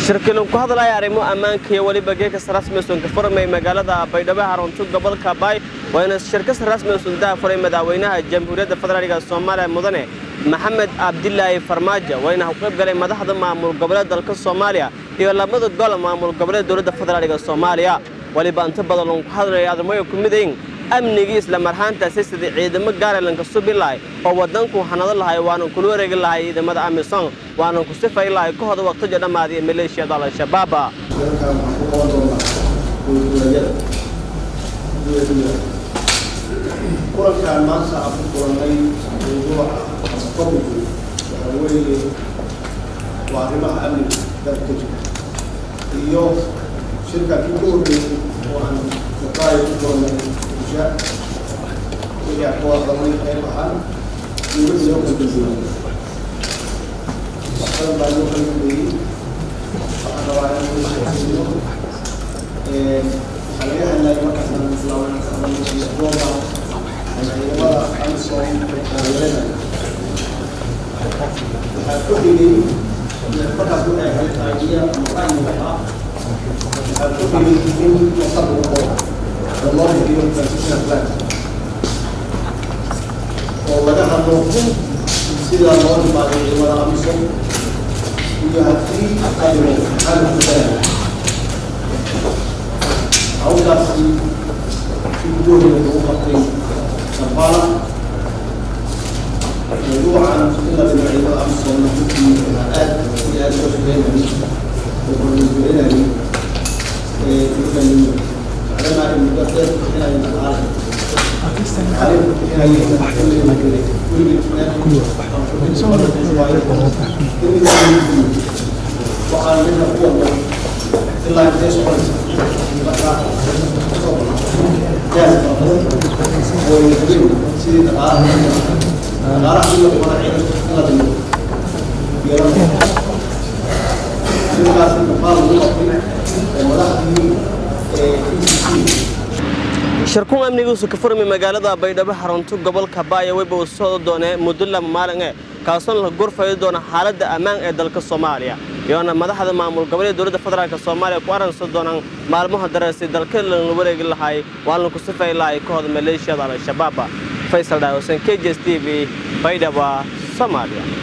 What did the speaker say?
shirkadu ku hadlaya arrimo ammaanka iyo waliba geeka rasmi ah oo furmay magaalada Baydhabo Harunta gobolka Bay wayna shirkad rasmi ah oo furay madaxweynaha Jamhuuriyadda Federaalka Soomaaliya mudane Maxamed Abdullaahi Farmaajo wayna u qayb galay madaxda maamul goboleedka dalka Soomaaliya iyo lamada gol maamul goboleedka dawladda Federaalka Soomaaliya waliba inta badan ku hadlaya arrimo ku midayn amniga isla marhaanta sidii ciidamada gaarlanka Subilay oo wadanku xanada lahay waana ku wareeg lahay ciidamada Amisom waana ku sifay lahay kooxda waqtiga dhamaadii maleeshiyada al-shabaab kulankan maanta aan kulanay mawduuca qodobku waxa weeye waa arrimaha amniga dalka iyo shirkadda ku horeeyay oo aan shaqaale ku doonay اللي هو ضمن الحال يوجد يوم الجمعة. وأنا بعد يوم الجمعة أنا بعد يوم خلينا نلاقي مكان من الفلوس من الأسبوع أنا يوم خمس يوم خلينا هتقول لي المكان ده هيجي مكان مكان هتقول لي فين وصلوا والله يديهم تنسيق بلاد وبدأ النقطة سيدا الله بعد الجمال أمسهم ويهتري أقدمه حال الفتاة أو تأسي في بدون الوقت سفارة موضوعا إلا بالعلماء أمسهم في الآد في آد وشبهنا وبالنسبة لنا في على المدرسات هنا العالم عارف هنا وقال لنا هو الله يجزيه خير جاهز ويخدم سيد العالم لا راح يقول لك ولا عيد ولا دم يلا سيدنا shirkuun amnigu ka furmay magaalada Baydhabo Harunta gobolka Bay wayba soo doonay muddo lama maalin ah kaasoo la gorfayo doona xaaladda ammaan ee dalka Soomaaliya iyana madaxda maamul goboleedka dawladda Federaalka Soomaaliya ku aran soo doonaan maalmaha darasay dalka la wareegi lahay waan ku sifay lahay kooxda maleeshiyada al-shabaab Faisal Daawsan KJS TV Baydhabo Soomaaliya